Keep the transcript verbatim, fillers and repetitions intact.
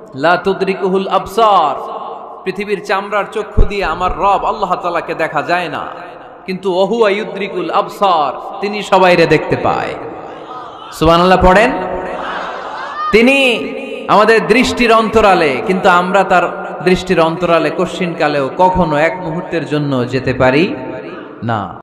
লা তুদরিকুহুল আবসার, পৃথিবীর চামড়ার চক্ষু দিয়ে আমার রব আল্লাহ তাআলাকে দেখা যায় না, কিন্তু ওহুয়া ইউদরিকুল আবসার, তিনি সবাইরে দেখতে পায়। সুবহানাল্লাহ পড়েন। তিনি আমাদের দৃষ্টির অন্তরালে, কিন্তু আমরা তার দৃষ্টির অন্তরালে কশ্চিন কালেও কখনো এক মুহূর্তের জন্য যেতে পারি না।